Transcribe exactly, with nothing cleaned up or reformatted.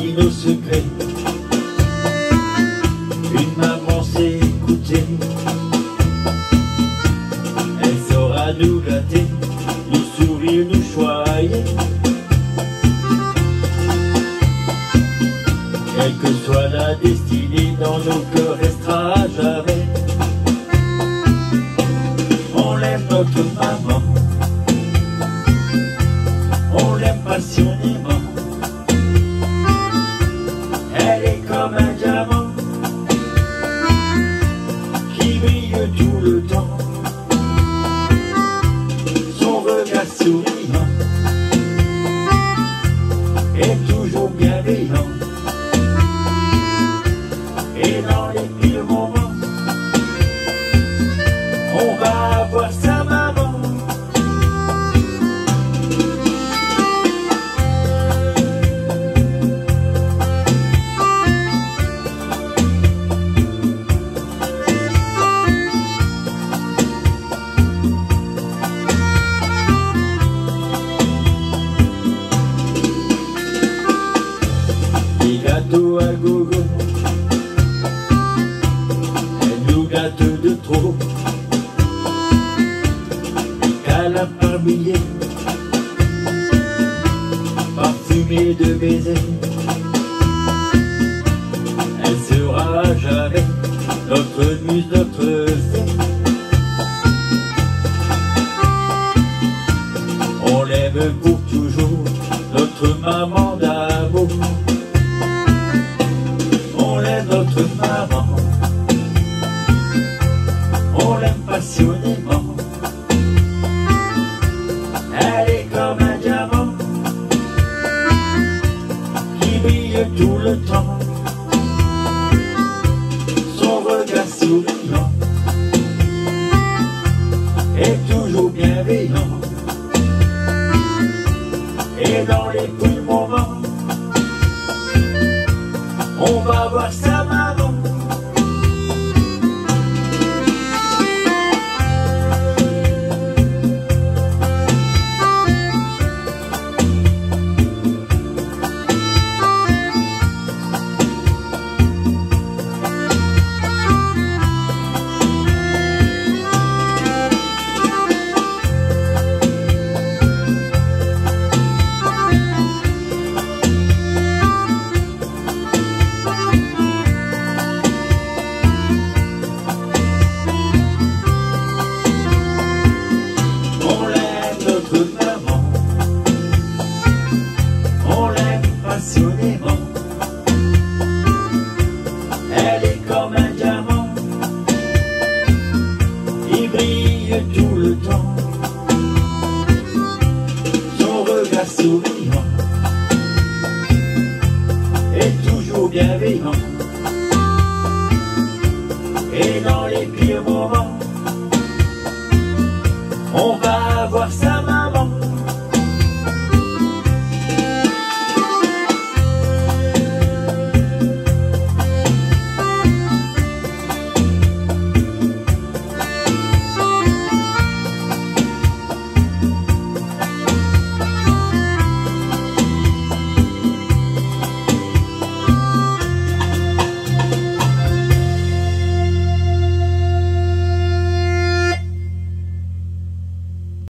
dit nos secrets. Une maman sait écouter, elle saura nous gâter, nous sourire, nous choyer. Quelle que soit la destinée, dans nos cœurs restera à jamais. On l'aime notre maman, on l'aime passionnément. Elle est comme un diamant qui brille tout le temps. Son regard souriant est toujours bienveillant. Et dans les pires moments, on va voir sa maman. Des gâteaux à gogo, elle nous gâte de trop. Des câlins par milliers, parfumés de baisers. Elle sera à jamais notre muse, notre fée. On l'aime pour toujours, notre maman d'amour. On l'aime notre maman, on l'aime passionnément. Elle est comme un diamant qui brille tout le temps. Son regard souriant est toujours bienveillant. Et dans les pires moments, on va voir sa maman. Passionnément, elle est comme un diamant, il brille tout le temps. Son regard souriant est toujours bienveillant. Et dans les pires moments, on va voir sa maman.